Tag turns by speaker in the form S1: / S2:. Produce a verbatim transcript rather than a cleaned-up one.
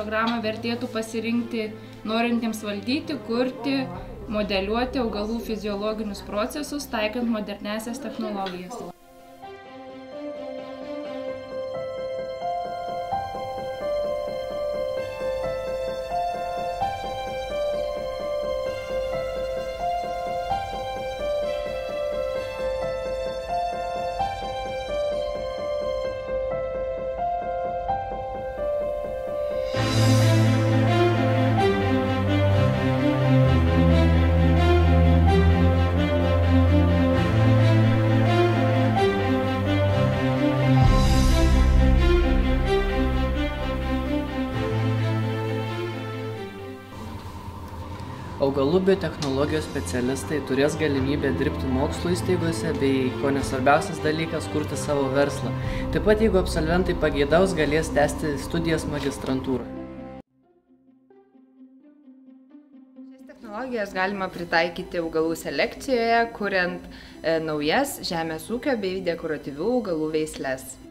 S1: programą vertėtų pasirinkti norintiems valdyti, kurti, modeliuoti augalų fiziologinius procesus, taikant modernesias technologijas.
S2: Augalų biotechnologijos specialistai turės galimybę dirbti mokslo įstaigose bei, ko nesvarbiausias dalykas, kurti savo verslą. Taip pat, jeigu absolventai pageidaus, galės tęsti studijas magistrantūroje.
S3: Šias technologijas galima pritaikyti augalų selekcijoje, kuriant naujas žemės ūkio bei dekoratyvių augalų veisles.